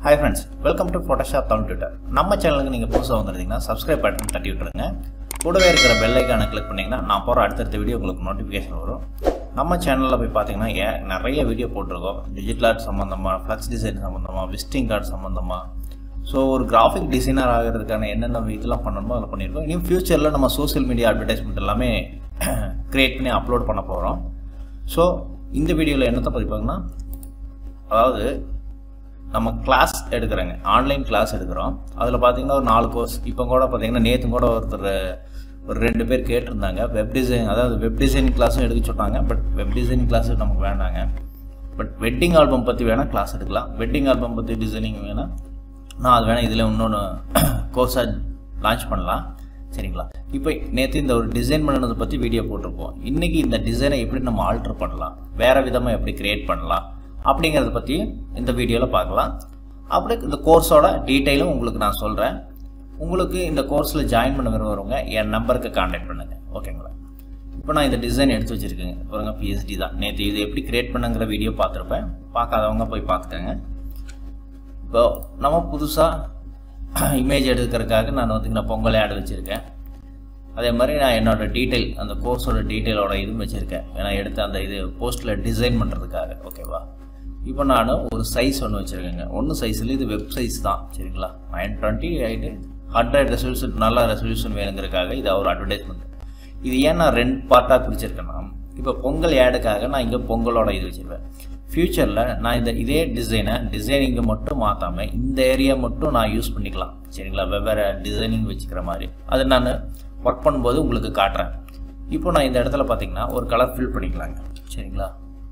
Hi friends, welcome to Photoshop Town Tutor. நம்ம சேனலுக்கு நீங்க புதுசா வந்திருந்தீங்கன்னா subscribe பட்டன் தட்டி விட்டுருங்க. கூடவே இருக்கிற பெல் ஐகானை கிளிக் பண்ணீங்கன்னா நான் போற அடுத்த வீடியோ உங்களுக்கு நோட்டிஃபிகேஷன் வரும். நம்ம சேனல்ல போய் பாத்தீங்கன்னா நிறைய வீடியோ போட்டுருக்கோம். டிஜிட்டல் ஆர்ட் சம்பந்தமா, ஃப்ளெக்ஸ் டிசைன் சம்பந்தமா, விசிட்டிங் கார்டு சம்பந்தமா. சோ ஒரு கிராஃபிக் டிசைனர் ஆகிறதுக்கான என்னென்ன இதெல்லாம் பண்ணணுமோ அதை பண்ணிருக்கோம். இனி ஃபியூச்சர்ல நம்ம சோஷியல் மீடியா அட்வர்டைஸ்மென்ட் எல்லாமே கிரியேட் பண்ணி அப்லோட் பண்ண போறோம். சோ இந்த வீடியோல என்னத்தை பத்தி பார்க்கணும்னா அதாவது நம்ம கிளாஸ் எடுக்கிறோங்க, ஆன்லைன் கிளாஸ் எடுக்கிறோம். அதில் பார்த்தீங்கன்னா ஒரு 4 கோர்ஸ் இப்போ கூட பார்த்தீங்கன்னா நேற்று கூட ஒரு 2 பேர் கேட்டிருந்தாங்க. வெப் டிசைன், அதாவது வெப் டிசைனிங் கிளாஸும் எடுக்க சொன்னாங்க. பட் வெப் டிசைனிங் கிளாஸு நமக்கு வேண்டாங்க. பட் வெட்டிங் ஆல்பம் பற்றி வேணால் கிளாஸ் எடுக்கலாம். வெட்டிங் ஆல்பம் பற்றி டிசைனிங் வேணால் நான் அது வேணால் இதில் இன்னொன்று கோர்ஸாக லான்ச் பண்ணலாம். சரிங்களா? இப்போ நேற்று இந்த ஒரு டிசைன் பண்ணதை பற்றி வீடியோ போட்டிருப்போம். இன்றைக்கி இந்த டிசைனை எப்படி நம்ம ஆல்டர் பண்ணலாம், வேறு விதமாக எப்படி க்ரியேட் பண்ணலாம் அப்படிங்கிறத பற்றி இந்த வீடியோவில் பார்க்கலாம். அப்படி இந்த கோர்ஸோட டீட்டெயிலும் உங்களுக்கு நான் சொல்கிறேன். உங்களுக்கு இந்த கோர்ஸில் ஜாயின் பண்ண விரும்புகிறவங்க என் நம்பருக்கு கான்டாக்ட் பண்ணுங்கள். ஓகேங்களா? இப்போ நான் இந்த டிசைன் எடுத்து வச்சுருக்கேங்க. பாருங்க, பிஎஸ்டி தான். நேற்று இது எப்படி கிரியேட் பண்ணுங்கிற வீடியோ பார்த்துருப்பேன். பார்க்காதவங்க போய் பார்த்துக்கோங்க. இப்போ நம்ம புதுசாக இமேஜ் எடுக்கிறதுக்காக நான் பார்த்தீங்கன்னா பொங்கல் ஆட் வச்சுருக்கேன். அதே மாதிரி நான் என்னோடய டீட்டெயில், அந்த கோர்ஸோட டீட்டெயிலோட இதுவும் வச்சுருக்கேன். ஏன்னா எடுத்து அந்த இது போஸ்ட்டில் டிசைன் பண்ணுறதுக்காக. ஓகேவா? இப்போ நான் ஒரு சைஸ் ஒன்று வச்சுருக்கேங்க. ஒன்று சைஸில் இது வெப் சைஸ் தான். சரிங்களா? 920 100 ரெசல்யூஷன், நல்ல ரெசல்யூஷன் வேணுங்கிறதுக்காக இது ஒரு அட்வர்டைஸ்மெண்ட். இது ஏன் நான் 2 பார்ட்டாக பிரிச்சிருக்கேன்னா, இப்போ பொங்கல் ஆடுக்காக நான் இங்கே பொங்கலோட இது வச்சுருவேன். ஃப்யூச்சரில் நான் இதே டிசைனிங்கை மட்டும் மாற்றாமல் இந்த ஏரியா மட்டும் நான் யூஸ் பண்ணிக்கலாம். சரிங்களா? வெவ்வேறு டிசைனிங் வச்சுக்கிற மாதிரி அது நான் ஒர்க் பண்ணும்போது உங்களுக்கு காட்டுறேன். இப்போ நான் இந்த இடத்துல பார்த்தீங்கன்னா ஒரு கலர் ஃபில் பண்ணிக்கலாங்க. சரிங்களா?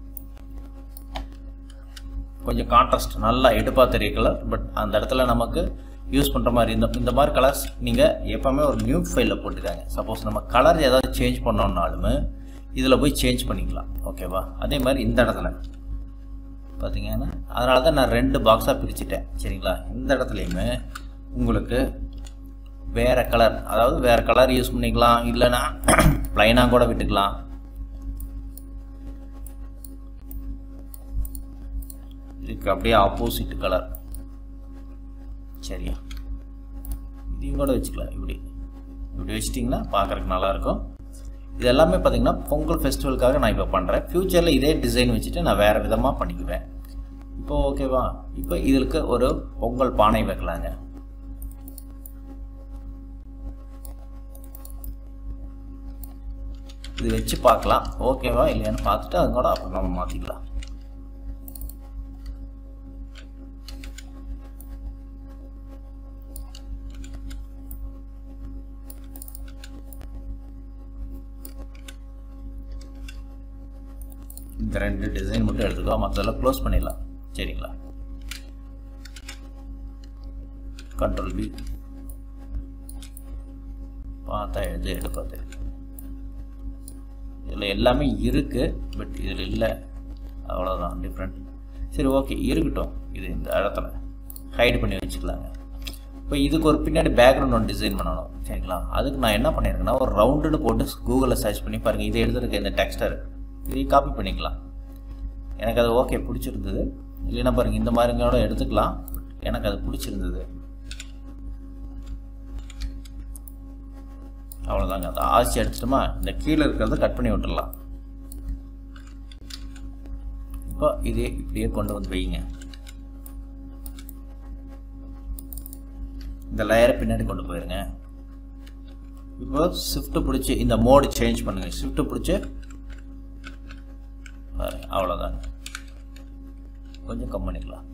கொஞ்சம் கான்ட்ராஸ்ட் நல்லா எடுப்பாக தெரிய கலர். பட் அந்த இடத்துல நமக்கு யூஸ் பண்ணுற மாதிரி இந்த மாதிரி கலர்ஸ் நீங்கள் எப்போவுமே ஒரு நியூ ஃபைலில் போட்டுக்காங்க. சப்போஸ் நம்ம கலர் ஏதாவது சேஞ்ச் பண்ணோம்னாலுமே இதில் போய் சேஞ்ச் பண்ணிக்கலாம். ஓகேவா? அதே மாதிரி இந்த இடத்துல பார்த்தீங்கன்னா அதனால தான் நான் 2 பாக்ஸாக பிரிச்சுட்டேன். சரிங்களா? இந்த இடத்துலையுமே உங்களுக்கு வேறு கலர், அதாவது வேறு கலர் யூஸ் பண்ணிக்கலாம். இல்லைன்னா ப்ளைனாக கூட விட்டுக்கலாம். இதுக்கு அப்படியே ஆப்போசிட் கலர். சரியா? இதையும் கூட வச்சுக்கலாம். இப்படி வச்சிட்டிங்கன்னா பார்க்குறதுக்கு நல்லாயிருக்கும். இது எல்லாமே பார்த்தீங்கன்னா பொங்கல் ஃபெஸ்டிவலுக்காக நான் இப்போ பண்ணுறேன். ஃப்யூச்சரில் இதே டிசைன் வச்சுட்டு நான் வேறு விதமாக பண்ணிக்குவேன். இப்போ ஓகேவா? இப்போ இதுக்கு ஒரு பொங்கல் பானை வைக்கலாங்க. இது வச்சு பார்க்கலாம் ஓகேவா இல்லையான்னு பார்த்துட்டு அது கூட அப்புறம் நம்ம மாற்றிக்கலாம். இந்த 2 டிசைன் மட்டும் எடுத்துக்கோ, மற்றதெல்லாம் க்ளோஸ் பண்ணிடலாம். சரிங்களா? கண்ட்ரோல் பி பார்த்தா எடுப்பாது. இதில் எல்லாமே இருக்குது, பட் இதில் இல்லை. அவ்வளோதான் டிஃப்ரெண்ட். சரி, ஓகே, இருக்கட்டும். இது இந்த இடத்துல ஹைட் பண்ணி வச்சுக்கலாங்க. இப்போ இதுக்கு ஒரு பின்னாடி பேக்ரவுண்ட் ஒன்று டிசைன் பண்ணணும். சரிங்களா? அதுக்கு நான் என்ன பண்ணியிருக்கேன்னா ஒரு ரவுண்டுன்னு போட்டு கூகுளில் சர்ச் பண்ணி பாருங்கள். இதை எடுத்துருக்க இந்த டெக்ஸ்டர் இதையும் காப்பி பண்ணிக்கலாம். எனக்கு அது ஓகே பிடிச்சிருந்தது. இல்லைன்னா பாருங்கள் இந்த மாதிரிங்களோட எடுத்துக்கலாம். எனக்கு அது பிடிச்சிருந்தது. அவ்வளோதாங்க. அதை ஆசி அடிச்சிட்டோமா, இந்த கீழே இருக்கிறத கட் பண்ணி விட்டுடலாம். இப்போ இதே இப்படியே கொண்டு வந்து வைங்க. இந்த லேயரை பின்னாடி கொண்டு போயிருங்க. இப்போ ஷிஃப்ட் பிடிச்சி இந்த மோடு சேஞ்ச் பண்ணுங்க. ஷிஃப்ட் பிடிச்சி அவ்வளோதாங்க. கொஞ்சம் கம் பண்ணிக்கலாம்.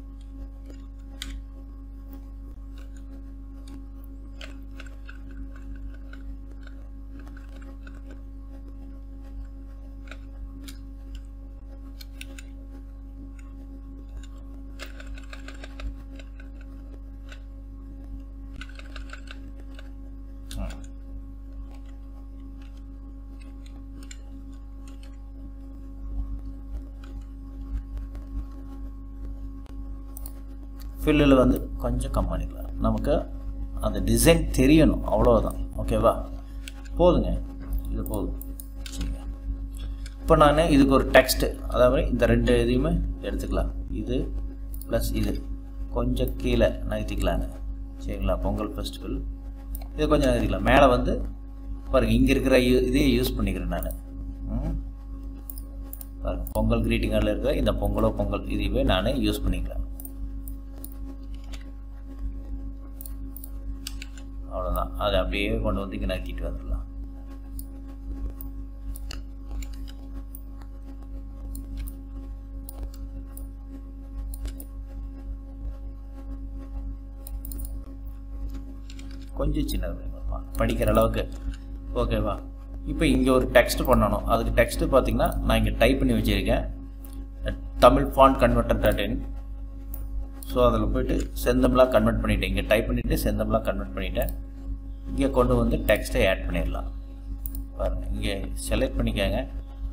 ஃபில்லில் வந்து கொஞ்சம் கம் பண்ணிக்கலாம். நமக்கு அந்த டிசைன் தெரியணும், அவ்வளோதான். ஓகேவா? போதுங்க, இது போதும். சரிங்க. இப்போ நான் இதுக்கு ஒரு டெக்ஸ்ட்டு, அதாவது இந்த 2 இதையுமே எடுத்துக்கலாம். இது ப்ளஸ் இது கொஞ்சம் கீழே நகர்த்திக்கலாங்க சரிங்களா. பொங்கல் ஃபெஸ்டிவல் இது கொஞ்சம் நகர்த்திக்கலாம். மேலே வந்து பாருங்கள் இங்கே இருக்கிற இதையே யூஸ் பண்ணிக்கிறேன் நான். பாருங்கள் பொங்கல் கிரீட்டிங் கார்டில் இருக்கிற இந்த பொங்கல் இதுவே நான் யூஸ் பண்ணிக்கிறேன். அவ்வளோதான். அதை அப்படியே கொண்டு வந்து இங்கே நகர்த்திட்டு வந்துடலாம். கொஞ்சம் சின்னது படிக்கிற அளவுக்கு ஓகேவா. இப்போ இங்கே ஒரு டெக்ஸ்ட் பண்ணணும். அதுக்கு டெக்ஸ்ட்டு பார்த்திங்கன்னா நான் இங்கே டைப் பண்ணி வச்சுருக்கேன் தமிழ் ஃபாண்ட் கன்வெர்ட்டர்.in. ஸோ அதில் போய்ட்டு செந்தமிழாக கன்வெர்ட் பண்ணிவிட்டேன். இங்கே டைப் பண்ணிவிட்டு செந்தமிழாக கன்வெர்ட் பண்ணிவிட்டேன். இங்கே கொண்டு வந்து டெக்ஸ்ட்டை ஆட் பண்ணிடலாம். பாருங்கள் இங்கே செலக்ட் பண்ணிக்கோங்க.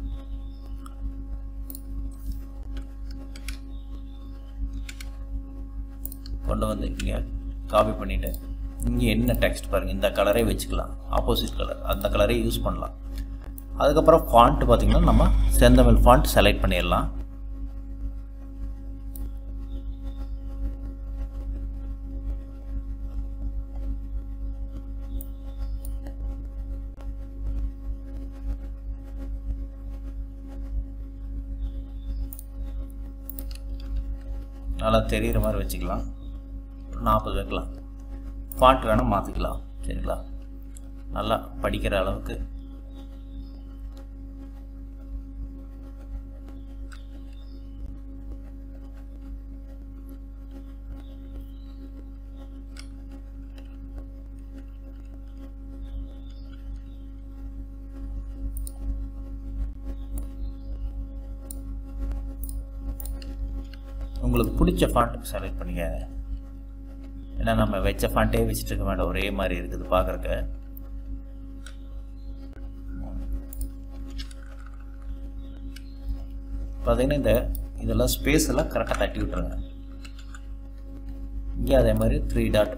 கொண்டு வந்து இங்கே காப்பி பண்ணிவிட்டு இங்கே என்ன டெக்ஸ்ட் பாருங்கள் இந்த கலரே வச்சுக்கலாம். ஆப்போசிட் கலர் அந்த கலரே யூஸ் பண்ணலாம். அதுக்கப்புறம் ஃபாண்ட் பார்த்திங்கன்னா நம்ம செந்தமிழ் ஃபாண்ட் செலக்ட் பண்ணிடலாம். நல்லா தெரிகிற மாதிரி வச்சுக்கலாம். 40 வைக்கலாம். ஃபாண்ட் வேணால் மாற்றிக்கலாம் சரிங்களா. நல்லா படிக்கிற அளவுக்கு உங்களுக்கு பிடிச்ச ஃபாண்ட்டுக்கு செலக்ட் பண்ணிக்கங்க. ஏன்னா நம்ம வச்ச ஃபாண்ட்டே வச்சுட்டு இருக்க வேண்டாம், ஒரே மாதிரி இருக்குது பார்க்குறக்கு. பார்த்தீங்கன்னா இதெல்லாம் ஸ்பேஸ் எல்லாம் கரெக்டாக தட்டி விட்டுருங்க. இங்கே அதே மாதிரி 3 டாட்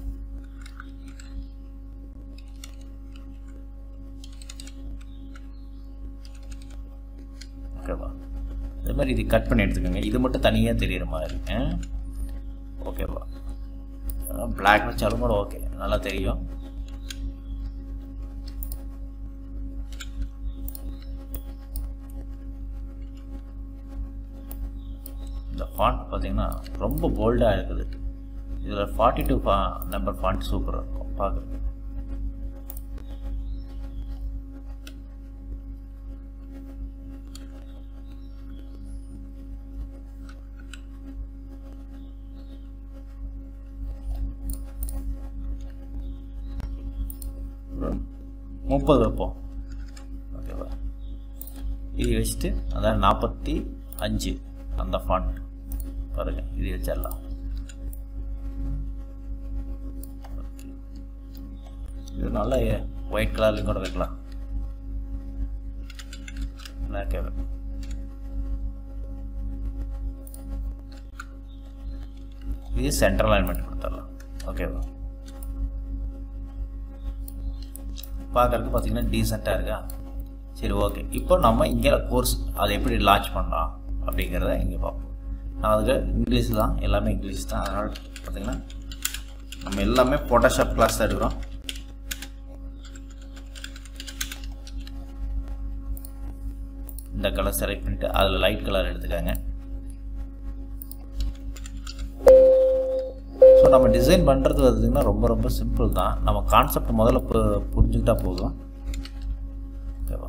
ஓகேவா. அதே மாதிரி இது கட் பண்ணி எடுத்துக்கோங்க. இது மட்டும் தனியாக தெரிகிற மாதிரி ஓகேவா. பிளாக் வச்சாலும் கூட ஓகே நல்லா தெரியும். இந்த ஃபாண்ட் பார்த்தீங்கன்னா ரொம்ப போல்டாக இருக்குது. இதில் 42 நம்பர் ஃபாண்ட் சூப்பராக இருக்கும் பார்க்குறது. முப்பது வைப்போம் ஓகேவா. இது வச்சுட்டு அதான் 45 அந்த ஃபாண்ட் பாருங்கள் இது வச்சிடலாம். இது நல்லா ஒயிட் கலர்லையும் கூட வைக்கலாம். பிளாக் இது சென்ட்ரல் அலைன்மெண்ட் கொடுத்துடலாம் ஓகேவா. பார்க்குறதுக்கு பார்த்தீங்கன்னா டீசெண்டாக இருக்கா. சரி ஓகே. இப்போ நம்ம இங்கே கோர்ஸ் அதை எப்படி லான்ச் பண்ணலாம் அப்படிங்கிறத இங்கே பார்ப்போம். நான் அதுக்கு இங்கிலீஷ் தான், எல்லாமே இங்கிலீஷ் தான். அதனால் பார்த்திங்கன்னா நம்ம எல்லாமே ஃபோட்டோஷாப் கிளாஸ் தான் எடுக்கிறோம். இந்த கலர் செலக்ட் பண்ணிவிட்டு அதில் லைட் கலர் எடுத்துக்காங்க. ஸோ நம்ம டிசைன் பண்ணுறது பார்த்திங்கன்னா ரொம்ப ரொம்ப சிம்பிள் தான். நம்ம கான்செப்ட் முதல்ல புரிஞ்சுக்கிட்டா போதும் ஓகேவா.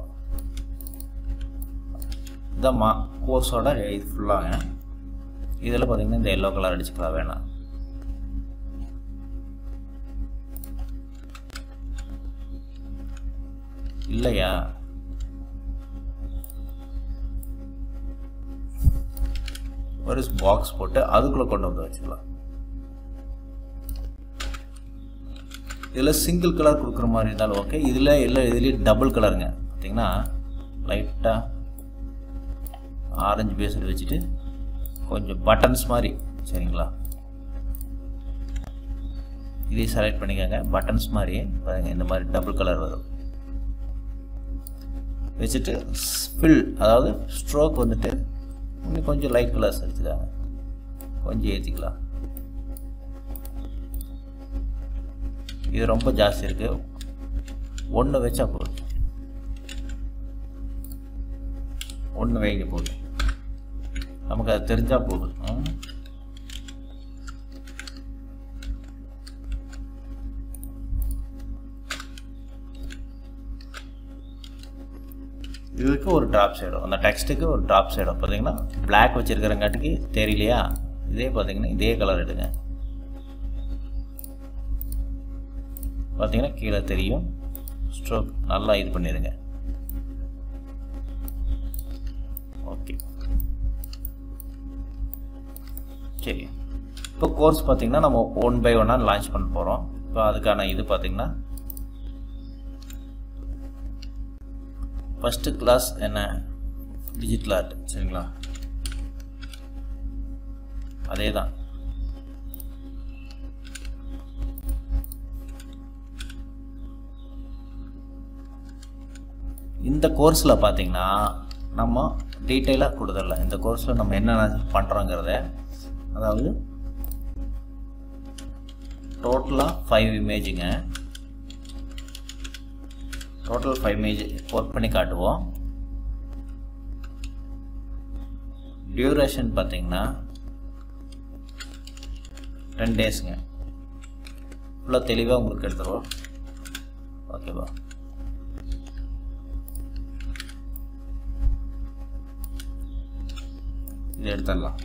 இதாம்மா கோர்ஸோட இது ஃபுல்லாங்க. இதில் பார்த்திங்கன்னா இந்த எல்லோ கலர் அடிச்சுக்கலாம் வேணாம். இல்லையா ஒரு பாக்ஸ் போட்டு அதுக்குள்ளே கொண்டு வந்து வச்சுக்கலாம். இதில் சிங்கிள் கலர் கொடுக்குற மாதிரி இருந்தாலும் ஓகே. இதில் இதுலேயும் டபுள் கலருங்க. பார்த்திங்கன்னா லைட்டாக ஆரஞ்சு பேஸ்ட் வச்சுட்டு கொஞ்சம் பட்டன்ஸ் மாதிரி சரிங்களா. இதை செலக்ட் பண்ணிக்கோங்க. பட்டன்ஸ் மாதிரி பாருங்கள் இந்த மாதிரி டபுள் கலர் வரும். வச்சுட்டு ஃபில் அதாவது ஸ்ட்ரோக் வந்துட்டு இன்னும் கொஞ்சம் லைட் கலர்ஸ் எடுத்துக்காங்க. கொஞ்சம் ஏற்றிக்கலாம். இது ரொம்ப ஜாஸ்தி இருக்குது. 1 வச்சா போதும். 1 வைங்க போதும். நமக்கு அது தெரிஞ்சால் போதும். இதுக்கு ஒரு ட்ராப் ஷேடோ, அந்த டெக்ஸ்ட்டுக்கு ஒரு ட்ராப் ஷேடோ பார்த்தீங்கன்னா பிளாக் வச்சுருக்கிறங்காட்டிக்கு தெரியலையா. இதே பார்த்தீங்கன்னா இதே கலர் எடுங்க. பார்த்தீங்கன்னா கீழே தெரியும். ஸ்ட்ரோக் நல்லா இது பண்ணிடுங்க. ஓகே, சரி. இப்போ கோர்ஸ் பார்த்தீங்கன்னா நம்ம 1 by 1 லான்ச் பண்ண போகிறோம். இப்போ அதுக்கான இது பார்த்தீங்கன்னா ஃபஸ்ட்டு கிளாஸ் என்ன, டிஜிட்டல் ஆர்ட். சரிங்களா, அதே தான். இந்த கோர்ஸில் பார்த்தீங்கன்னா நம்ம டீட்டெயிலாக கொடுத்துடல. இந்த கோர்ஸில் நம்ம என்னென்ன பண்ணுறோங்கிறத, அதாவது டோட்டலாக 5 இமேஜுங்க. டோட்டல் 5 இமேஜ் ஒர்க் பண்ணி காட்டுவோம். டியூரேஷன் பார்த்தீங்கன்னா 10 டேஸுங்க. ஃபுல்லாக தெளிவாக உங்களுக்கு எடுத்துருவோம். ஓகேவா, இது எடுத்துடலாம்.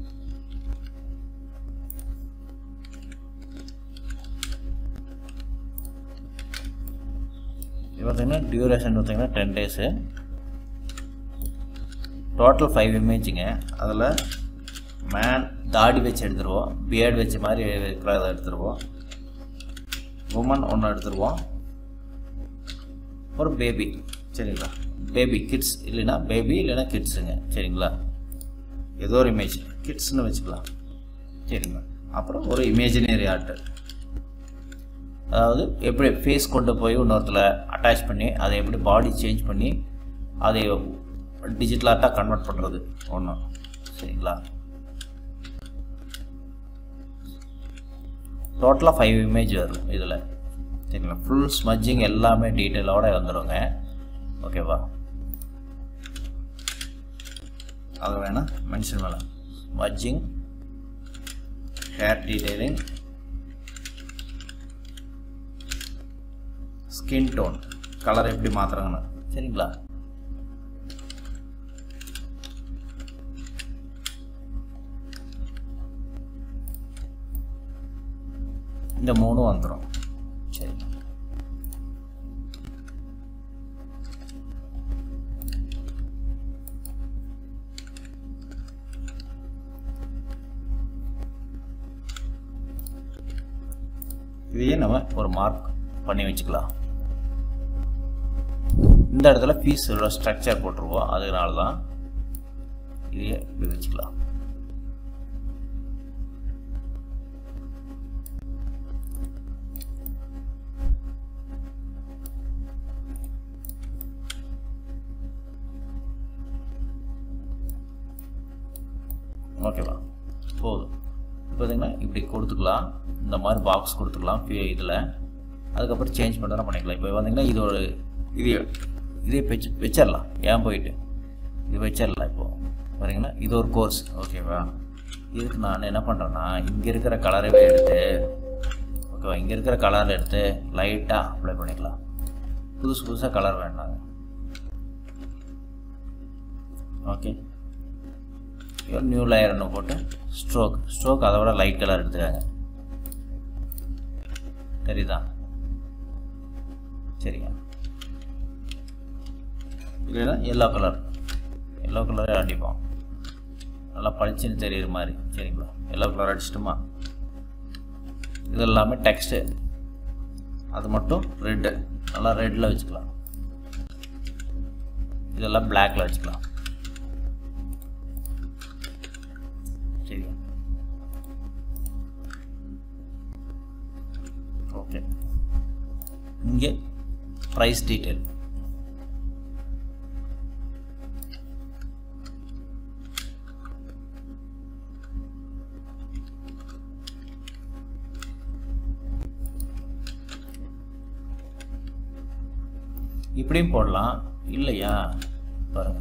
இது பார்த்தீங்கன்னா டியூரேஷன் பார்த்தீங்கன்னா 10 டேஸு. டோட்டல் 5 இமேஜுங்க. அதில் மேன் தாடி வச்சு எடுத்துருவோம், பியர்டு வச்ச மாதிரி இருக்கிறத எடுத்துருவோம். உமன் ஒன்று எடுத்துருவோம், ஒரு பேபி. சரிங்களா, பேபி கிட்ஸ் இல்லைன்னா பேபி இல்லைன்னா கிட்ஸுங்க. சரிங்களா, ஏதோ ஒரு இமேஜ் கிட்ஸ்னு வச்சுக்கலாம். சரிங்களா, அப்புறம் ஒரு இமேஜினரி ஆர்ட், அதாவது எப்படி ஃபேஸ் கொண்டு போய் இன்னொருத்தில் அட்டாச் பண்ணி அதை எப்படி பாடி சேஞ்ச் பண்ணி அதை டிஜிட்டல் ஆர்ட்டாக கன்வெர்ட் பண்ணுறது ஒன்று. சரிங்களா, டோட்டலாக 5 இமேஜ் வரும் இதில். சரிங்களா, ஃபுல் ஸ்மஜ்ஜிங் எல்லாமே டீட்டெயிலோடு வந்துடுங்க. ஓகேவா, அது வேணால் மென்ஷன் பண்ணலாம். Smudging, hair detailing, skin tone, colour எப்படி மாற்றுறாங்கன்னு. சரிங்களா, இந்த 3 வந்துடும். சரி, இதையே நம்ம ஒரு மார்க் பண்ணி வச்சுக்கலாம். இந்த இடத்துல ஃபீஸோட ஸ்ட்ரக்சர் போட்டுருவோம், அதனால தான் இதையே இப்படி வச்சுக்கலாம். ஓகேவா, போதும். பார்த்தீங்கன்னா இப்படி கொடுத்துக்கலாம், இந்த மாதிரி பாக்ஸ் கொடுத்துக்கலாம் இதில். அதுக்கப்புறம் சேஞ்ச் பண்ணுறதா பண்ணிக்கலாம். இப்போ பார்த்தீங்கன்னா இது ஒரு இதே வச்சிடலாம். ஏன் போயிட்டு இது வச்சிடலாம். இப்போது பார்த்தீங்கன்னா இது ஒரு கோர்ஸ். ஓகேவா, இதுக்கு நான் என்ன பண்ணுறேன்னா இங்கே இருக்கிற கலரவே எடுத்து, ஓகேவா, இங்கே இருக்கிற கலரில் எடுத்து லைட்டாக அப்ளை பண்ணிக்கலாம். புதுசாக கலர் வேண்டாங்க. ஓகே, நியூ லேயர்னு போட்டு ஸ்ட்ரோக் அதை விட லைட் கலர் எடுத்துக்காங்க. தெரியுதா? சரிங்க, இல்லைன்னா எல்லோ கலரே அடிப்போம், நல்லா பளிச்சுன்னு தெரியுற மாதிரி. சரிங்களா, எல்லோ கலர் அடிச்சிட்டுமா. இது எல்லாமே டெக்ஸ்ட்டு, அது மட்டும் ரெட்டு, நல்லா ரெட்டில் வச்சுக்கலாம். இதெல்லாம் பிளாக்ல வச்சுக்கலாம். சரி, ஓகே. இங்கே ப்ரைஸ் டீட்டெயில், இப்படியும் போடலாம். இல்லையா பாருங்கள்,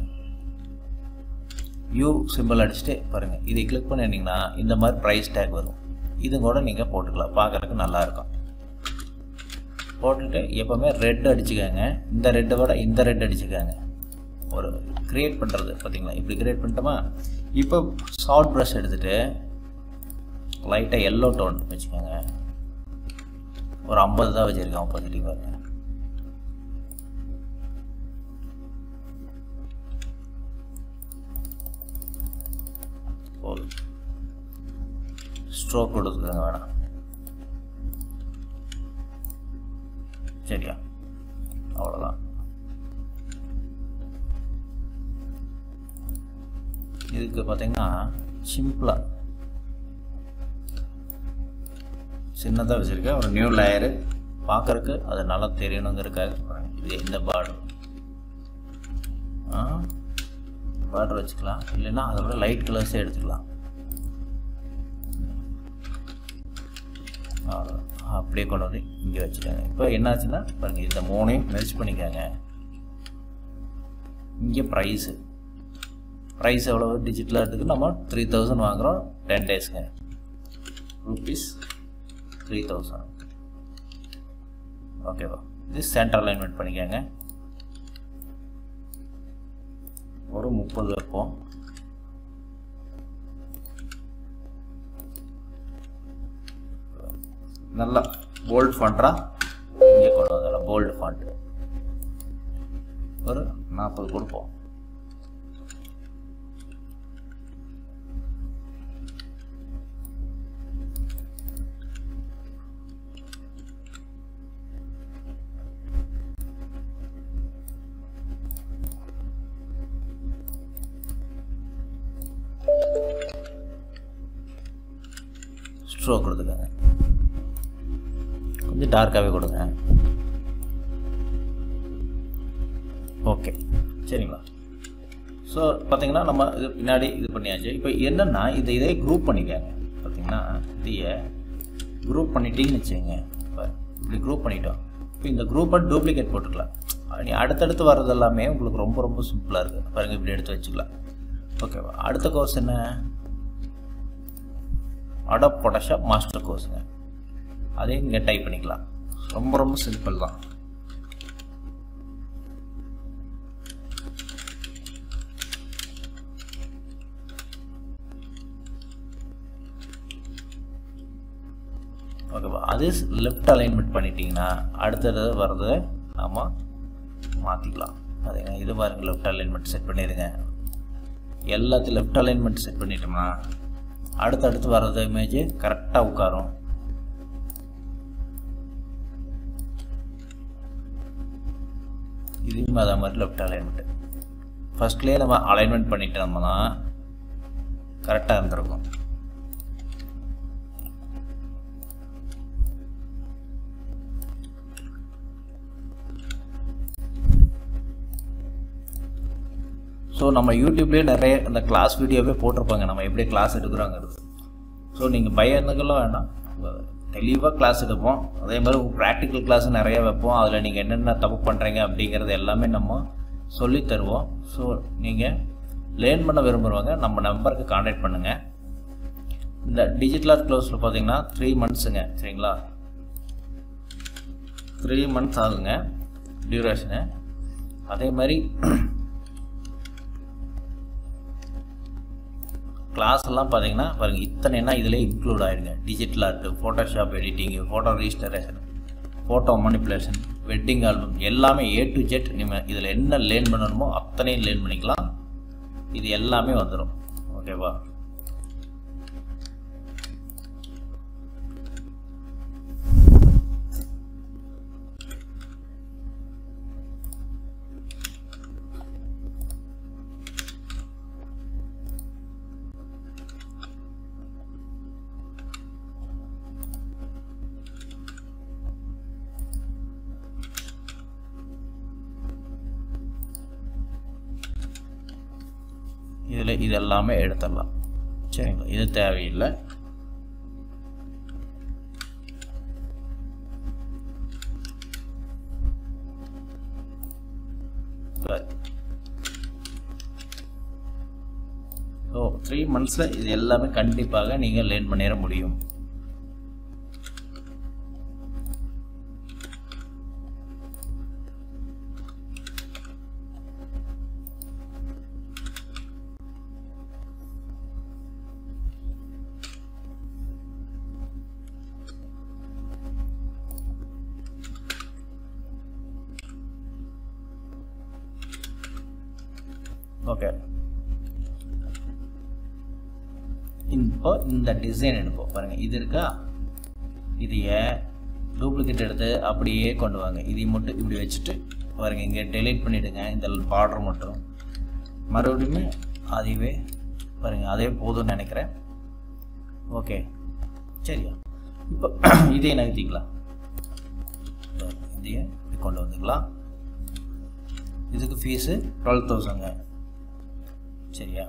யூ சிம்பிள் அடிச்சுட்டு பாருங்கள், இதை கிளிக் பண்ணிட்டீங்கன்னா இந்த மாதிரி ப்ரைஸ் டேக் வரும். இது கூட நீங்கள் போட்டுக்கலாம், பார்க்குறதுக்கு நல்லாயிருக்கும். போட்டுட்டு எப்போவுமே ரெட் அடிச்சுக்கோங்க. இந்த ரெட்டை விட இந்த ரெட் அடிச்சுக்கோங்க. ஒரு க்ரியேட் பண்ணுறது பார்த்தீங்களா, இப்படி க்ரியேட் பண்ணிட்டோமா. இப்போ சாஃப்ட் ப்ரஷ் எடுத்துகிட்டு லைட்டாக எல்லோ டோன் வச்சுக்கோங்க. ஒரு 50 தான் வச்சுருக்கேன், ஆப்போசிட்டிவ் பாருங்க. ஸ்ட்ரோக் கொடுத்துக்கோங்க வேணாம், சரியா? அவ்வளோதான். இதுக்கு பார்த்தீங்கன்னா சிம்பிளாக சின்னதாக வச்சுருக்கேன். ஒரு நியூ லேயரு பார்க்குறக்கு அது நல்லா தெரியணுங்கிறதுக்காக இது இந்த பார்டர் வச்சுக்கலாம். இல்லைன்னா அதை விட லைட் கலர்ஸே எடுத்துக்கலாம். அப்படியே கொண்டு வந்து இங்கே வச்சுக்கோங்க. இப்போ என்னாச்சுன்னா பாருங்கள், இந்த 3ஐயும் மெர்ஜ் பண்ணிக்கோங்க. இங்கே ப்ரைஸ் எவ்வளோ டிஜிட்டலாக இருக்குது. நம்ம 3000 வாங்குகிறோம் 10 டேஸ்ங்க. ₹3000. ஓகேவா? இது சென்டர் அலைன்மெண்ட் பண்ணிக்கோங்க. ஒரு 30 வைப்போம். நல்லா போல்ட் ஃபாண்ட்ரா இங்கே கொண்டு வந்துடலாம். போல்டு ஃபாண்ட் ஒரு 40 கொடுப்போம். ஸ்ட்ரோக் கொடுத்துக்கோங்க, கொஞ்சம் டார்க்காகவே கொடுங்க. ஓகே, சரிங்களா? ஸோ பார்த்தீங்கன்னா நம்ம இது பின்னாடி இது பண்ணியாச்சு. இப்போ என்னென்னா இதே குரூப் பண்ணிக்கோங்க. பார்த்தீங்கன்னா இதையே குரூப் பண்ணிட்டீங்கன்னு வச்சுங்க. இப்போ இப்படி குரூப் பண்ணிட்டோம். இப்போ இந்த குரூப்பை டூப்ளிகேட் போட்டுக்கலாம். நீ அடுத்தடுத்து வர்றது எல்லாமே உங்களுக்கு ரொம்ப ரொம்ப சிம்பிளாக இருக்குது. பாருங்கள், இப்படி எடுத்து வச்சுக்கலாம். ஓகேவா? அடுத்த கோர்ஸ் என்ன? அடோப் ஃபோட்டோஷாப் மாஸ்டர் கோர்ஸுங்க. அதையும் இங்கே டைப் பண்ணிக்கலாம். ரொம்ப ரொம்ப சிம்பிள் தான். ஓகேவா? அது லெஃப்ட் அலைன்மெண்ட் பண்ணிட்டீங்கன்னா அடுத்தது வர்றதை நாம் மாற்றிக்கலாம். அதுங்க இது பாருங்கள், லெஃப்ட் அலைன்மெண்ட் செட் பண்ணிடுங்க. எல்லாத்தையும் லெஃப்ட் அலைன்மெண்ட் செட் பண்ணிட்டோம்னா அடுத்தடுத்து வர்றது இமேஜ் கரெக்டாக உட்காரும். இதுவும் அதே மாதிரி லெஃப்ட் அலைன்மெண்ட்டு ஃபஸ்ட்லேயே நம்ம அலைன்மெண்ட் பண்ணிட்டோம்னா கரெக்டாக இருந்திருக்கும். ஸோ நம்ம யூடியூப்லேயே நிறைய இந்த கிளாஸ் வீடியோவே போட்டிருப்பாங்க, நம்ம எப்படி கிளாஸ் எடுக்கிறாங்கிறது. ஸோ நீங்கள் பயந்துக்கெல்லாம் வேண்டாம், தெளிவாக கிளாஸ் எடுப்போம். அதே மாதிரி ப்ராக்டிக்கல் கிளாஸ் நிறைய வைப்போம். அதில் நீங்கள் என்னென்ன தப்பு பண்ணுறீங்க அப்படிங்கிறது எல்லாமே நம்ம சொல்லி தருவோம். ஸோ நீங்கள் லேர்ன் பண்ண விரும்புகிறவங்க நம்ம நம்பருக்கு கான்டாக்ட் பண்ணுங்கள். இந்த டிஜிட்டல் ஆர்ட் க்ளோஸில் பார்த்தீங்கன்னா 3 மந்த்ஸுங்க, சரிங்களா? 3 மந்த்ஸ் ஆகுங்க டியூரேஷனு. அதே மாதிரி கிளாஸ் எல்லாம் பார்த்தீங்கன்னா பாருங்கள், இத்தனைனா இதில் இன்க்ளூட் ஆகிடுங்க. Digital art, Photoshop editing, photo restoration, photo manipulation, wedding album எல்லாமே A to Z. நீங்கள் இதில் என்ன லேர்ன் பண்ணணுமோ அத்தனையும் லேர்ன் பண்ணிக்கலாம். இது எல்லாமே வந்துடும். ஓகேவா? இதில் இதெல்லாமே எடுத்துடலாம், சரிங்களா? இது தேவையில்லை. ஸோ 3 monthsல இது எல்லாமே கண்டிப்பாக நீங்கள் லேர்ன் பண்ணிட முடியும். ஓகே, இப்போ இந்த டிசைன் எடுப்போம் பாருங்கள். இது இருக்கா, இதையே டூப்ளிகேட் எடுத்து அப்படியே கொண்டு வாங்க. இதை மட்டும் இப்படி வச்சுட்டு பாருங்கள், இங்கே டெலீட் பண்ணிவிடுங்க இந்த பார்டர் மட்டும். மறுபடியும் அதுவே பாருங்கள், அதே போதும்னு நினைக்கிறேன். ஓகே சரியா, இப்போ இதையே நகர்த்திக்கலாம். இதையே கொண்டு வந்துக்கலாம். இதுக்கு ஃபீஸு 12,000ங்க. சரியா,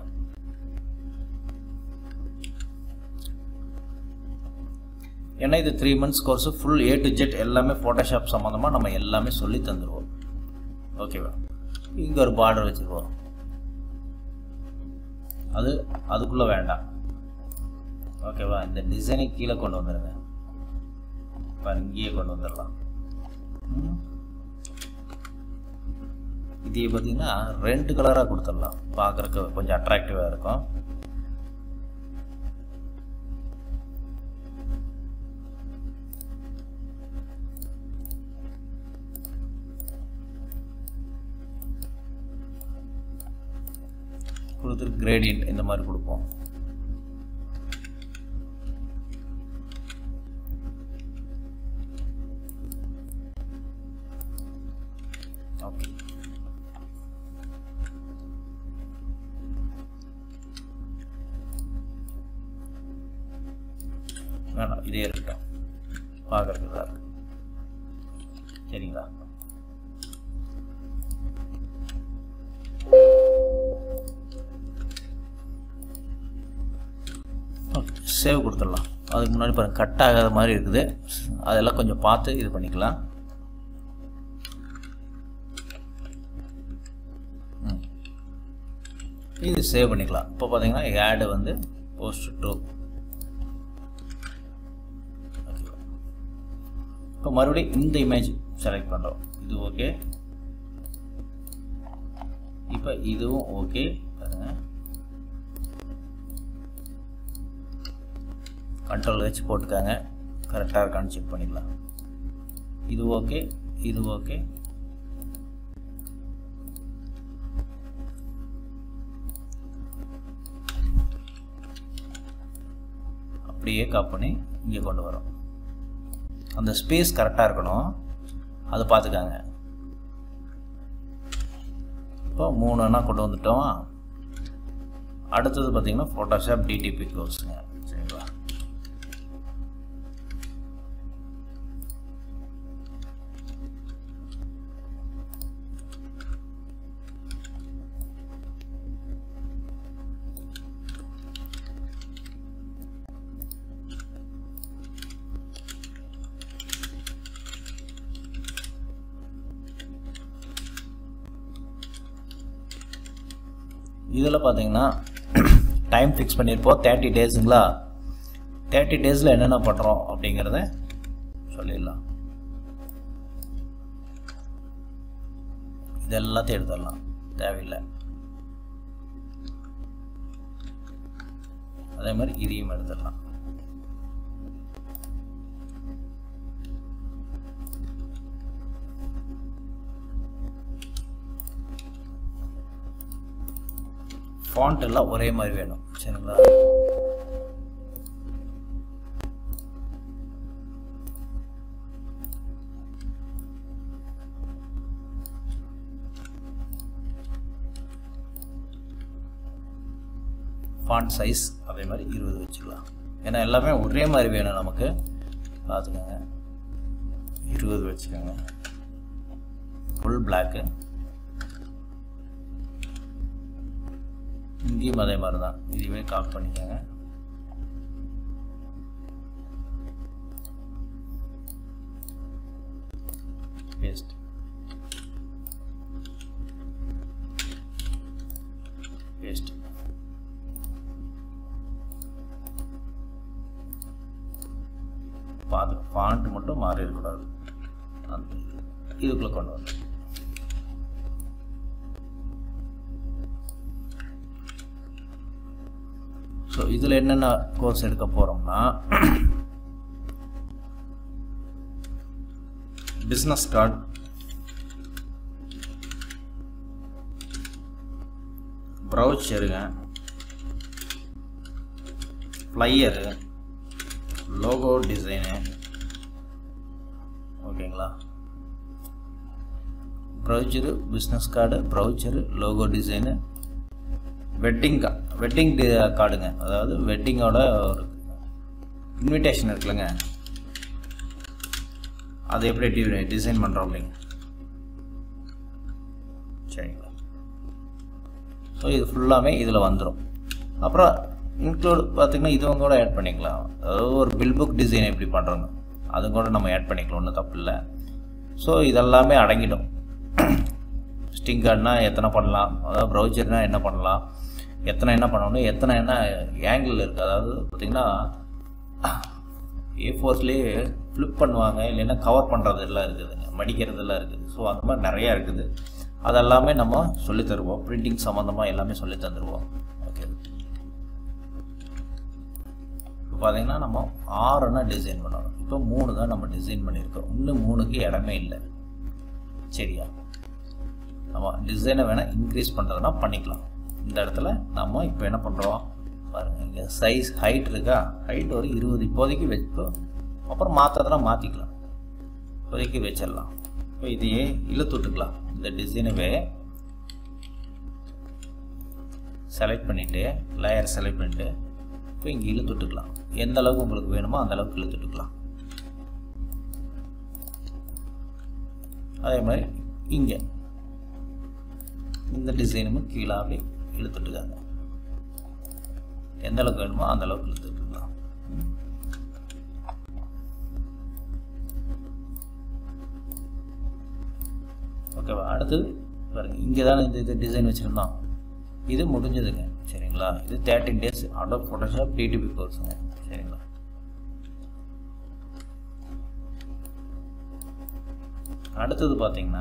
ஏன்னா இது 3 months course full A to Z எல்லாமே ஃபோட்டோஷாப் சம்மந்தமாக நம்ம எல்லாமே சொல்லி தந்துடுவோம். ஓகேவா, இங்கே ஒரு பார்டர் வச்சுருவோம். அதுக்குள்ளே வேண்டாம். ஓகேவா, இந்த டிசைனை கீழே கொண்டு வந்துடுங்க. இங்கேயே கொண்டு வந்துடலாம். இதையே பார்த்தீங்கன்னா 2 கலராக கொடுத்துடலாம், பார்க்குறக்கு கொஞ்சம் அட்ராக்டிவாக இருக்கும். கொடுத்துட்டு கிரேடியன்ட் இந்த மாதிரி கொடுப்போம். ஓகே, வேணாம் இதே இருக்கட்டும், பார்க்கறதுக்கு தான் இருக்கு. சரிங்களா, சேவ் கொடுத்துடலாம். அதுக்கு முன்னாடி பாருங்கள் கட் ஆகாத மாதிரி இருக்குது, அதெல்லாம் கொஞ்சம் பார்த்து இது பண்ணிக்கலாம். இது சேவ் பண்ணிக்கலாம். இப்போ பார்த்தீங்கன்னா ஆடு வந்து போஸ்ட் டு. இப்போ மறுபடியும் இந்த இமேஜ் செலக்ட் பண்ணுறோம். இது ஓகே, இப்போ இதுவும் ஓகே. பாருங்க, கண்ட்ரோல் வச்சு போட்டுக்காங்க, கரெக்டாக இருக்கான்னு செக் பண்ணிக்கலாம். இது ஓகே, இது ஓகே. அப்படியே காப் பண்ணி இங்கே கொண்டு வரோம். அந்த ஸ்பேஸ் கரெக்டாக இருக்கணும், அதை பார்த்துக்காங்க. இப்போ 3 கொண்டு வந்துட்டோம். அடுத்தது பார்த்தீங்கன்னா ஃபோட்டோஷாப் DTP கோர்ஸுங்க. சரிங்களா, இதில் பார்த்தீங்கன்னா டைம் ஃபிக்ஸ் பண்ணியிருப்போம் 30 daysங்களா. 30 daysல என்னென்ன பண்ணுறோம் அப்படிங்கிறத சொல்லிடலாம். இது எல்லாத்தையும் எடுத்துடலாம், தேவையில்லை. அதே மாதிரி இதையும் எடுத்துடலாம். ஃபாண்ட் எல்லாம் ஒரே மாதிரி வேணும். சரிங்களா, ஃபாண்ட் சைஸ் அதே மாதிரி 20 வச்சுக்கலாம். ஏன்னா எல்லாமே ஒரே மாதிரி வேணும் நமக்கு, பார்த்துக்கோங்க. 20 வச்சுக்கோங்க. Full black. இங்கேயும் அதே மாதிரி தான், இதுவே காப்பி பண்ணிக்கோங்க. பேஸ்ட். பேஸ்ட். பார்த்து ஃபாண்ட் மட்டும் மாறி இருக்கக்கூடாது, அந்த இதுக்குள்ளே கொண்டு வந்து. ஸோ இதில் என்னென்ன கோர்ஸ் எடுக்க போகிறோம்னா, பிஸ்னஸ் கார்டு, ப்ரௌச்சருங்க, ஃப்ளையரு, லோகோ டிசைனு, ஓகேங்களா. Brochure, business card, brochure, logo design, wedding கார்டுங்க, அதாவது வெட்டிங்கோட ஒரு இன்விடேஷன் இருக்குல்லங்க, அதை எப்படி டிசைன் பண்ணுறோம் அப்படிங்க. சரிங்களா. ஸோ இது ஃபுல்லாமே இதில் வந்துடும். அப்புறம் இன்க்ளூட் பார்த்திங்கன்னா இதுவும் கூட ஆட் பண்ணிக்கலாம். அதாவது ஒரு பில் புக் டிசைன் எப்படி பண்ணுறோங்க அது கூட நம்ம ஆட் பண்ணிக்கலாம், ஒன்றும் தப்பு இல்லை. ஸோ இதெல்லாமே அடங்கிடும். ஸ்டிங் கார்டுனா எத்தனை பண்ணலாம், அதாவது ப்ரௌச்சர்னால் என்ன பண்ணலாம், எத்தனை என்ன பண்ணணும், எத்தனை என்ன ஆங்கிள் இருக்குது. அதாவது பார்த்திங்கன்னா A4ஸ்லேயே ஃப்ளிப் பண்ணுவாங்க, இல்லைன்னா கவர் பண்ணுறது எல்லாம் இருக்குதுங்க, மடிக்கிறதெல்லாம் இருக்குது. ஸோ அந்த மாதிரி நிறையா இருக்குது. அதெல்லாமே நம்ம சொல்லித் தருவோம். பிரிண்டிங் சம்மந்தமாக எல்லாமே சொல்லி தந்துடுவோம். ஓகே. இப்போ பார்த்தீங்கன்னா நம்ம 6 டிசைன் பண்ணணும். இப்போ 3 தான் நம்ம டிசைன் பண்ணியிருக்கோம். இன்னும் 3க்கு இடமே இல்லை. சரியா. நம்ம டிசைனை வேணால் இன்க்ரீஸ் பண்ணுறதுனா பண்ணிக்கலாம். இந்த இடத்துல நம்ம இப்போ என்ன பண்ணுறோம் பாருங்கள், இங்கே சைஸ் ஹைட் இருக்கா, ஹைட் ஒரு 20 இப்போதைக்கு வச்சுப்போம். அப்புறம் மாற்றதுனா மாற்றிக்கலாம், இப்போதைக்கு வச்சிடலாம். இப்போ இதையே இழுத்துட்டுக்கலாம். இந்த டிசைனவே செலக்ட் பண்ணிவிட்டு, லேயர் செலக்ட் பண்ணிவிட்டு இப்போ இங்கே இழுத்துட்டுக்கலாம். எந்த அளவுக்கு உங்களுக்கு வேணுமோ அந்த அளவுக்கு இழுத்துட்டுக்கலாம். அதே மாதிரி இங்கே இந்த டிசைனும் கீழே அப்படியே இழுத்துட்டுக்காங்க. எந்த அளவுக்கு வேணுமோ அந்த அளவுக்கு இழுத்துட்டுக்கலாம். ஓகேவா. அடுத்தது பாருங்கள், இங்கே தானே இது டிசைன் வச்சுருந்தோம். இது முடிஞ்சதுங்க. சரிங்களா. இது 13 days Adobe Photoshop DTP கோர்ஸுங்க. சரிங்களா. அடுத்தது பார்த்தீங்கன்னா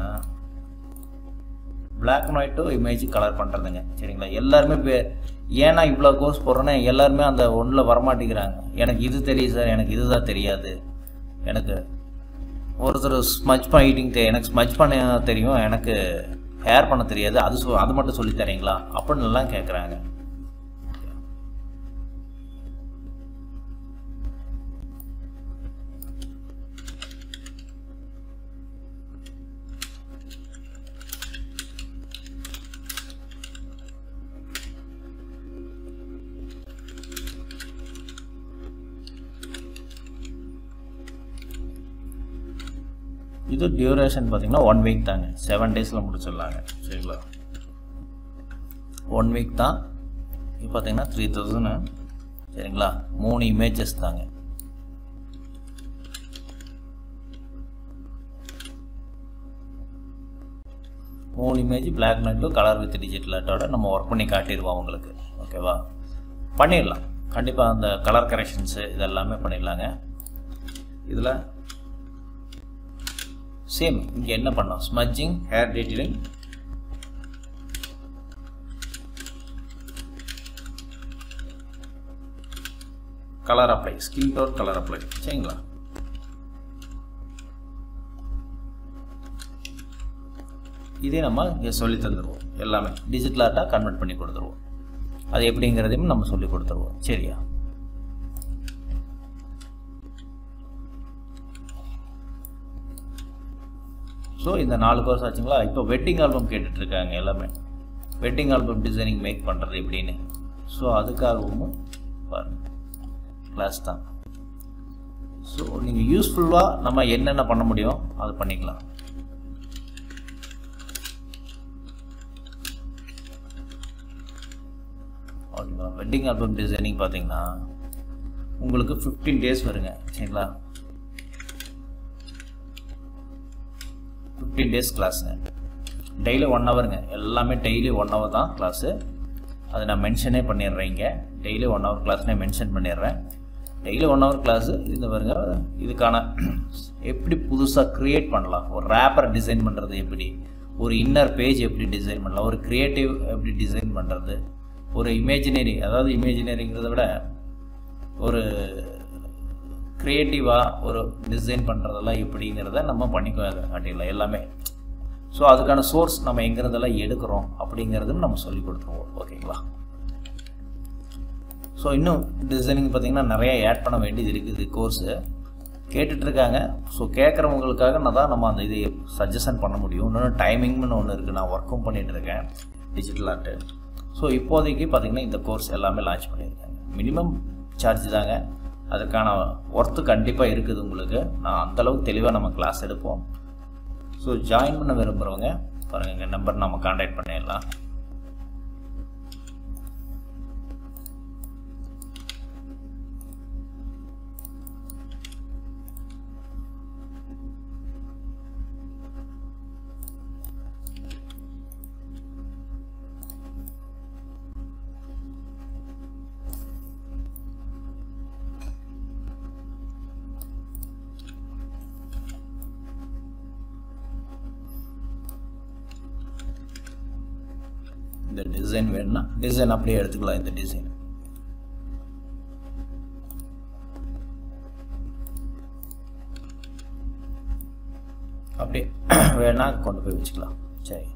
பிளாக் அண்ட் ஒயிட்டோ இமேஜ் கலர் பண்ணுறதுங்க. சரிங்களா. எல்லாருமே ஏன்னா இவ்வளோ கோர்ஸ் போடுறோன்னா எல்லாருமே அந்த ஒன்றில் வரமாட்டேங்கிறாங்க. எனக்கு இது தெரியும் சார், எனக்கு இதுதான் தெரியாது, எனக்கு ஒருத்தர் ஸ்மச் பண்ணிட்டிங் எனக்கு ஸ்மச் பண்ண தெரியும், எனக்கு ஹேர் பண்ண தெரியாது, அது மட்டும் சொல்லி தரீங்களா அப்படின்னு எல்லாம் கேட்குறாங்க. இது டியூரேஷன் பார்த்தீங்கன்னா 1 week தாங்க. 7 daysல முடிச்சிடலாங்க. சரிங்களா. 1 week தான். இப்போ பார்த்தீங்கன்னா 3000. சரிங்களா. 3 images தாங்க. Image black and white colour with digital ஆர்ட்டோட நம்ம ஒர்க் பண்ணி காட்டிடுவோம் உங்களுக்கு. ஓகேவா. பண்ணிடலாம் கண்டிப்பாக. அந்த கலர் கரெக்ஷன்ஸு இதெல்லாமே பண்ணிடலாங்க. இதில் சேம் இங்கே என்ன பண்ணோம், smudging, hair detailing, colour apply, skin tone colour apply. சரிங்களா. இதே நம்ம இங்கே சொல்லி தந்துடுவோம். எல்லாமே டிஜிட்டல் ஆர்ட்டாக கன்வெர்ட் பண்ணி கொடுத்துருவோம். அது எப்படிங்கிறதையும் நம்ம சொல்லி கொடுத்துருவோம். சரியா. ஸோ இந்த 4 கோர்ஸ் ஆச்சுங்களா. இப்போ வெட்டிங் ஆல்பம் கேட்டுட்ருக்காங்க எல்லாமே. வெட்டிங் ஆல்பம் டிசைனிங் மேக் பண்ணுறது எப்படின்னு. ஸோ அதுக்காகவும் பாருங்கள் கிளாஸ் தான். ஸோ நீங்கள் யூஸ்ஃபுல்லாக நம்ம என்னென்ன பண்ண முடியும் அது பண்ணிக்கலாம். ஓகேங்களா. வெட்டிங் ஆல்பம் டிசைனிங் பார்த்தீங்கன்னா உங்களுக்கு 15 days வருங்க. சரிங்களா. 15 days கிளாஸுங்க. டெய்லி 1 hourங்க. எல்லாமே டெய்லி 1 hour தான் கிளாஸு. அதை நான் மென்ஷனே பண்ணிடுறேன். இங்கே டெய்லி 1 hour கிளாஸ்னே மென்ஷன் பண்ணிடுறேன். டெய்லி 1 hour கிளாஸு இந்த பாருங்க. இதுக்கான எப்படி புதுசாக க்ரியேட் பண்ணலாம், ஒரு ரேப்பர் டிசைன் பண்ணுறது எப்படி, ஒரு இன்னர் பேஜ் எப்படி டிசைன் பண்ணலாம், ஒரு க்ரியேட்டிவ் எப்படி டிசைன் பண்ணுறது, ஒரு இமேஜினரி, அதாவது இமேஜினரிங்கிறத விட ஒரு க்ரியேட்டிவாக ஒரு டிசைன் பண்ணுறதெல்லாம் எப்படிங்கிறத நம்ம காட்டிடலாம் எல்லாமே. ஸோ அதுக்கான சோர்ஸ் நம்ம எங்கிறதெல்லாம் எடுக்கிறோம் அப்படிங்கிறதும் நம்ம சொல்லி கொடுத்துருவோம். ஓகேங்களா? ஸோ இன்னும் டிசைனிங் பார்த்திங்கன்னா நிறையா ஆட் பண்ண வேண்டியது இருக்குது. கோர்ஸு கேட்டுட்ருக்காங்க. ஸோ கேட்குறவங்களுக்காக நம்ம அந்த இது சஜஷன் பண்ண முடியும். இன்னொன்று டைமிங்னு ஒன்று இருக்குது. நான் ஒர்க்கும் பண்ணிகிட்ருக்கேன் டிஜிட்டல் ஆர்ட்டு. ஸோ இப்போதைக்கு பார்த்திங்கன்னா இந்த கோர்ஸ் எல்லாமே லான்ச் பண்ணியிருக்காங்க. மினிமம் சார்ஜ் தாங்க. அதுக்கான ஒர்த்து கண்டிப்பாக இருக்குது உங்களுக்கு. நான் அந்தளவுக்கு தெளிவாக நம்ம கிளாஸ் எடுப்போம். ஸோ ஜாயின் பண்ண விரும்புகிறவங்க பாருங்கள், எங்கள் நம்பர் நம்ம கான்டாக்ட் பண்ணிடலாம். இந்த டிசைன் வேணும்னா டிசைன் அப்படியே எடுத்துக்கலாம். இந்த டிசைன் அப்படியே வேணா கொண்டு போய் வச்சுக்கலாம். சரி,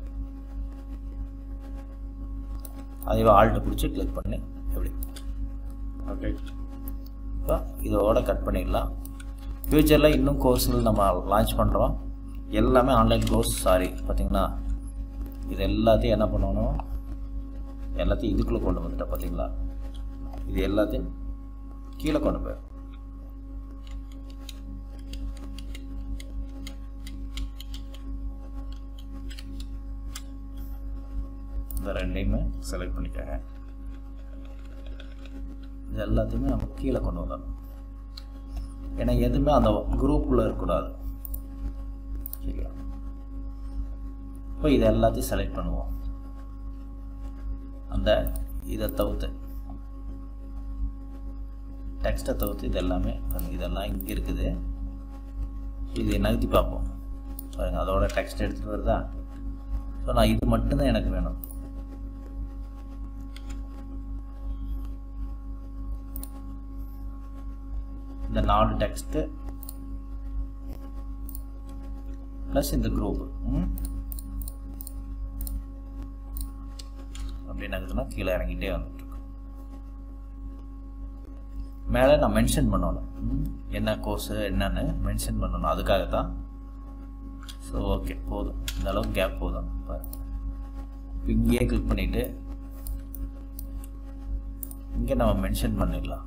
அதுவே ஆல்ட்டு பிடிச்சி கிளிக் பண்ணி எப்படி ஓகே. இப்போ இதோட கட் பண்ணிடலாம். ஃப்யூச்சரில் இன்னும் கோர்ஸில் நம்ம லான்ச் பண்ணுறோம். எல்லாமே ஆன்லைன் கோர்ஸ். பார்த்திங்கன்னா இது எல்லாத்தையும் என்ன பண்ணணும், எல்லாத்தையும் இதுக்குள்ளே கொண்டு வந்துட்டேன். பார்த்தீங்களா? இது எல்லாத்தையும் கீழே கொண்டு போய் இந்த ரெண்டையுமே செலக்ட் பண்ணிக்கோங்க. இது எல்லாத்தையுமே நம்ம கீழே கொண்டு வந்துடணும். ஏன்னா எதுவுமே அந்த குரூப்பில் இருக்கக்கூடாது. சரியா? இப்போ இது எல்லாத்தையும் செலக்ட் பண்ணுவோம். அந்த இதை தவிர்த்து டெக்ஸ்ட்டை தவிர்த்து இதெல்லாம் இங்கே இருக்குது. இது நகர்த்தி பார்ப்போம். பாருங்கள், அதோட டெக்ஸ்ட் எடுத்துகிட்டு வருதா? ஸோ நான் இது மட்டும்தான் எனக்கு வேணும். இந்த 4 டெக்ஸ்ட்டு ப்ளஸ் இந்த குரூப் அப்படின்னா கீழே இறங்கிட்டே வந்துட்டுருக்கோம். மேலே நான் மென்ஷன் பண்ணணும் என்ன கோர்ஸு என்னன்னு மென்ஷன் பண்ணணும். அதுக்காக தான். ஸோ ஓகே, போதும். இந்த அளவுக்கு கேப் போதும். இங்கேயே கிளிக் பண்ணிவிட்டு இங்கே நம்ம மென்ஷன் பண்ணிடலாம்.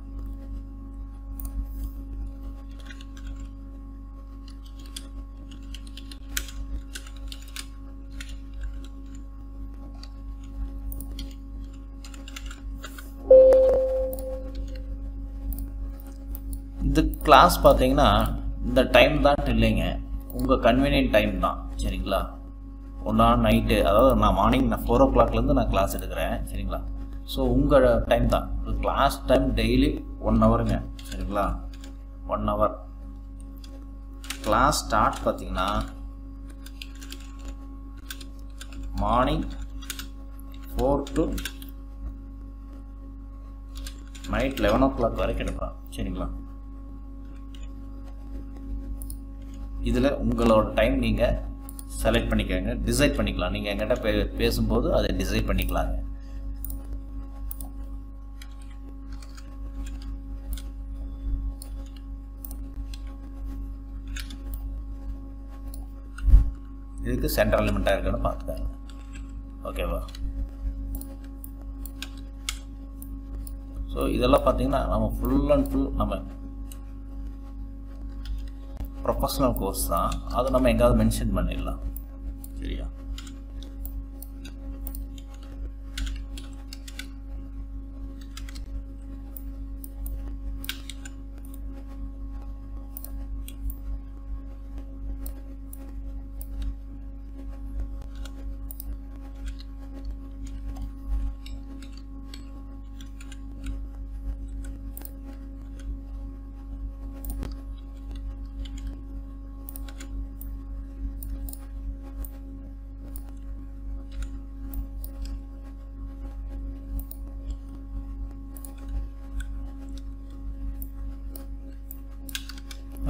இந்த கிளாஸ் பார்த்தீங்கன்னா இந்த டைம் தான் இல்லைங்க, உங்கள் கன்வீனியன்ட் டைம் தான். சரிங்களா? ஒன்றா நைட்டு, அதாவது நான் மார்னிங் 4 o'clockலேருந்து நான் கிளாஸ் எடுக்கிறேன். சரிங்களா? ஸோ உங்கள் டைம் தான். கிளாஸ் டைம் டெய்லி 1 hourங்க. சரிங்களா? 1 hour கிளாஸ் ஸ்டார்ட் பார்த்தீங்கன்னா மார்னிங் 4 to நைட் 11 o'clock வரைக்கும் எடுக்கலாம். சரிங்களா? இதில் உங்களோட டைம் நீங்கள் செலக்ட் பண்ணிக்கோங்க, டிசைட் பண்ணிக்கலாம். நீங்கள் என்கிட்ட பேசும்போது அதை டிசைட் பண்ணிக்கலாங்க. இதுக்கு சென்டர் எலிமெண்ட்டாக இருக்குன்னு பார்த்துக்காங்க. ஓகேவா? ஸோ இதெல்லாம் பார்த்தீங்கன்னா நம்ம ஃபுல் அண்ட் ஃபுல் நம்ம ப்ரொஃபஷனல் கோர்ஸ் தான். அதை நம்ம எங்காவது மென்ஷன் பண்ணிடலாம். சரியா?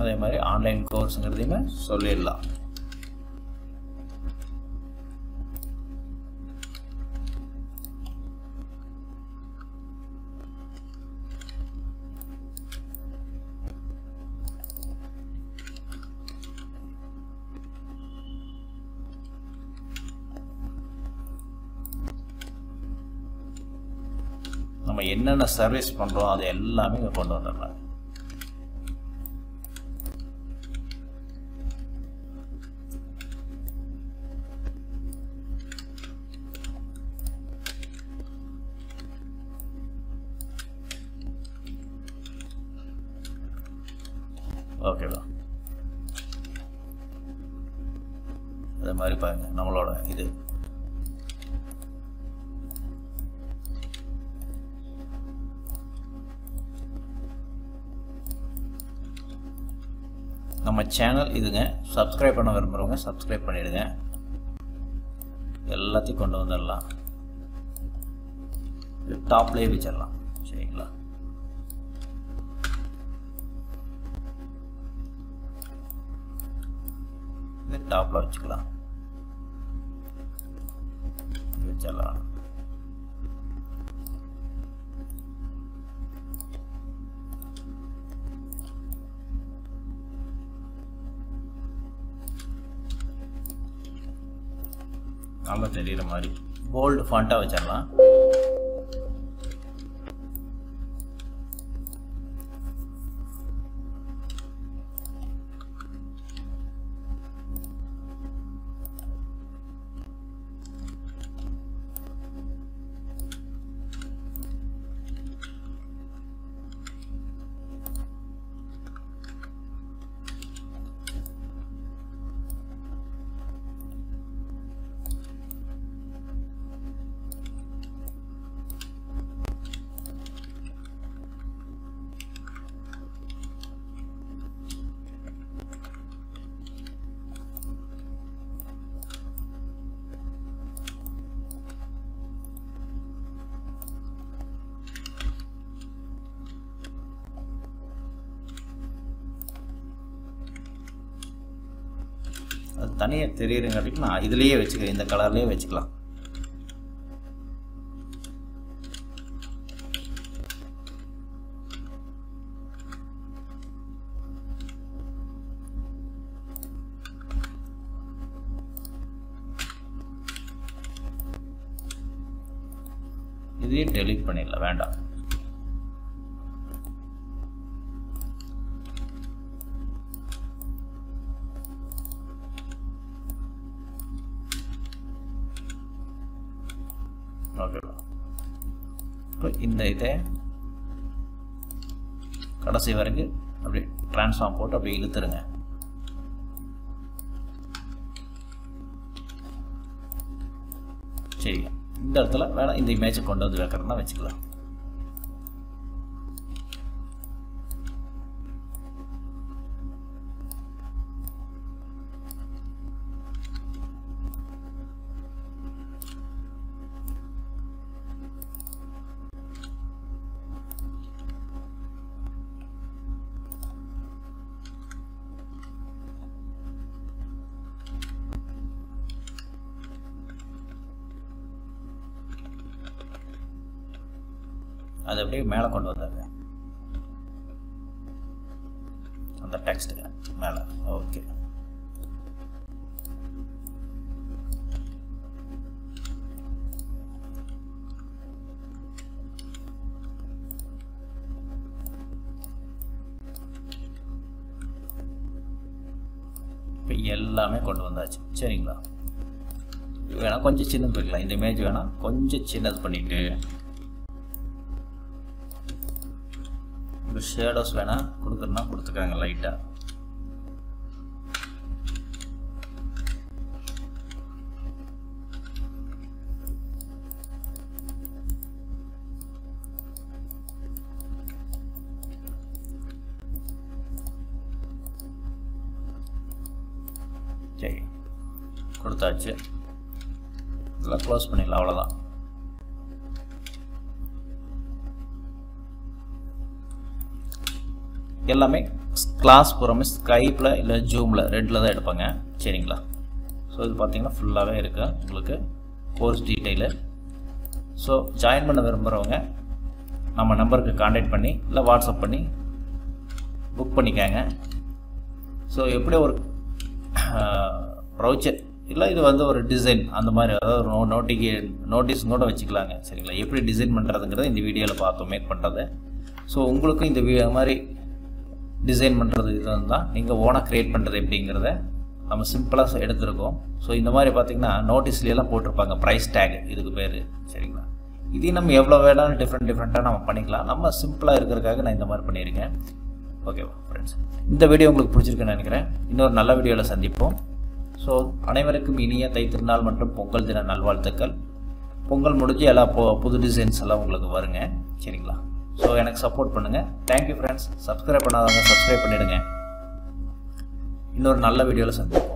அதே மாதிரி ஆன்லைன் கோர்ஸுங்கிறதையுமே சொல்லிடலாம். நம்ம என்னென்ன சர்வீஸ் பண்ணுறோம் அது எல்லாமே இங்கே கொண்டு வந்துடலாம். ஓகேவா? அதே மாதிரி பாருங்க நம்மளோட இது நம்ம சேனல் இதுங்க. சப்ஸ்கிரைப் பண்ண விரும்புகிறவங்க சப்ஸ்கிரைப் பண்ணிடுங்க. எல்லாத்தையும் கொண்டு வந்துடலாம். டாப்லேயே வச்சிடலாம். சரிங்களா? இது டாப்பில் வச்சுக்கலாம். வச்சிடலாம். நல்லா தெரியுற மாதிரி போல்டு ஃபாண்ட்டாக வச்சிடலாம். அது தனியாக தெரியுறங்காட்டிக்கு நான் இதுலேயே வச்சுக்கிறேன். இந்த கலர்லேயே வச்சுக்கலாம். இதையும் டெலீட் பண்ணிடலாம். வேண்டாம். ஓகேவா? இப்போ இந்த இதை கடைசி வரைக்கும் அப்படி ட்ரான்ஸ்ஃபார்ம் போட்டு அப்படி இழுத்துருங்க. சரி, இந்த இடத்துல வேணால் இந்த இமேஜை கொண்டு வந்து வைக்கிறதுனா வச்சுக்கலாம். அது அப்படியே மேலே கொண்டு வந்தாங்க அந்த டெக்ஸ்ட்டுக்கு மேலே. ஓகே, இப்போ எல்லாமே கொண்டு வந்தாச்சு. சரிங்களா? வேணால் கொஞ்சம் சின்னது வைக்கலாம். இந்த இமேஜ் வேணால் கொஞ்சம் சின்னது பண்ணிவிட்டு ஷேடோஸ் வேணால் கொடுக்குறதுனா கொடுத்துக்காங்க லைட்டாக. சரி, கொடுத்தாச்சு. இதெல்லாம் க்ளோஸ் பண்ணிடலாம். அவ்வளோதான். எல்லாமே கிளாஸ் பூராமே ஸ்கைப்பில் இல்லை ஜூமில் ரெட்டில் தான் எடுப்பாங்க சரிங்களா. ஸோ இது பார்த்தீங்கன்னா ஃபுல்லாகவே இருக்குது உங்களுக்கு கோர்ஸ் டீட்டெயிலு. ஸோ ஜாயின் பண்ண விரும்புகிறவங்க நம்ம நம்பருக்கு காண்டாக்ட் பண்ணி இல்லை வாட்ஸ்அப் பண்ணி புக் பண்ணிக்காங்க. ஸோ எப்படி ஒரு ப்ரௌச்சர் இல்லை இது வந்து ஒரு டிசைன் அந்த மாதிரி அதாவது ஒரு நோட்டீஸ் கூட வச்சுக்கலாங்க சரிங்களா. எப்படி டிசைன் பண்ணுறதுங்கிறத இந்த வீடியோவில் பார்த்தோம் மேக் பண்ணுறது. ஸோ உங்களுக்கும் இந்த மாதிரி டிசைன் பண்ணுறது இது தான் நீங்கள் ஓனாக க்ரியேட் பண்ணுறது எப்படிங்கிறத நம்ம சிம்பிளாக எடுத்துருக்கோம். ஸோ இந்த மாதிரி பார்த்திங்கன்னா நோட்டீஸ்லாம் போட்டிருப்பாங்க ப்ரைஸ் டேக் இதுக்கு பேர் சரிங்களா. இதையும் நம்ம எவ்வளோ வேணாலும் டிஃப்ரெண்ட்டாக நம்ம பண்ணிக்கலாம். நம்ம சிம்பிளாக இருக்கிறதுக்காக நான் இந்த மாதிரி பண்ணியிருக்கேன். ஓகேவா ஃப்ரெண்ட்ஸ், இந்த வீடியோ உங்களுக்கு பிடிச்சிருக்குன்னு நினைக்கிறேன். இன்னொரு நல்ல வீடியோவில் சந்திப்போம். ஸோ அனைவருக்கும் இனிய தைத்திருநாள் மற்றும் பொங்கல் தின நல்வாழ்த்துக்கள். பொங்கல் முடிஞ்சு எல்லா புது டிசைன்ஸ் எல்லாம் உங்களுக்கு வருங்க சரிங்களா. ஸோ எனக்கு சப்போர்ட் பண்ணுங்கள். Thank you friends. சப்ஸ்கிரைப் பண்ணாதவங்க சப்ஸ்கிரைப் பண்ணிவிடுங்க. இன்னொரு நல்ல வீடியோவில் சந்திப்போம்.